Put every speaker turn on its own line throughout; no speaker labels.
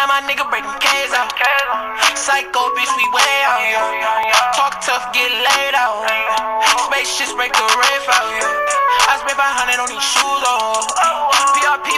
time, my nigga break them K's out. Psycho bitch, we way out. Talk tough, get laid out. Spaceships break the rave out. I spent 500 on these shoes, PRP.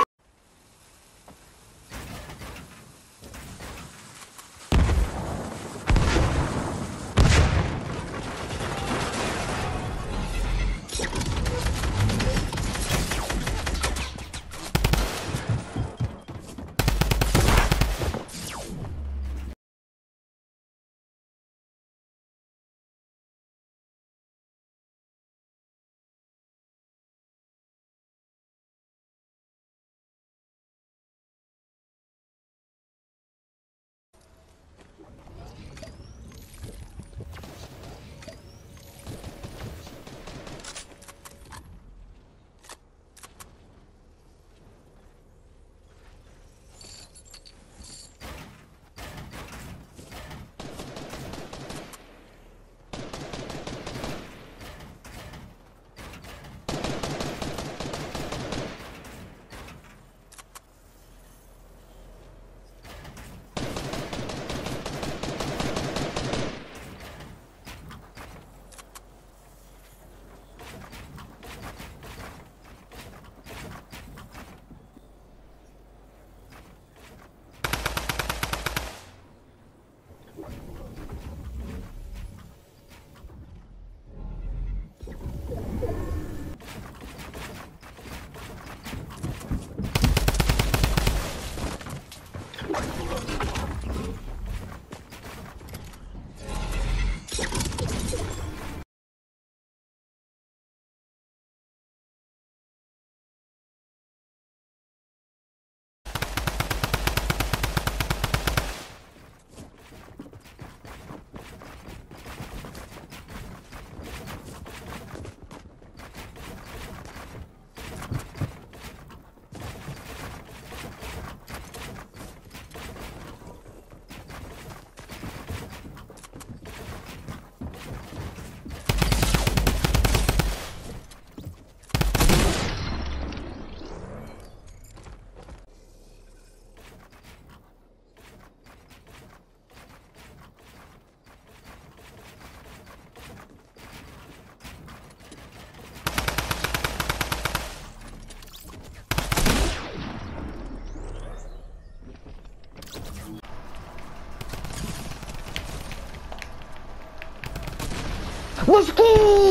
What's good?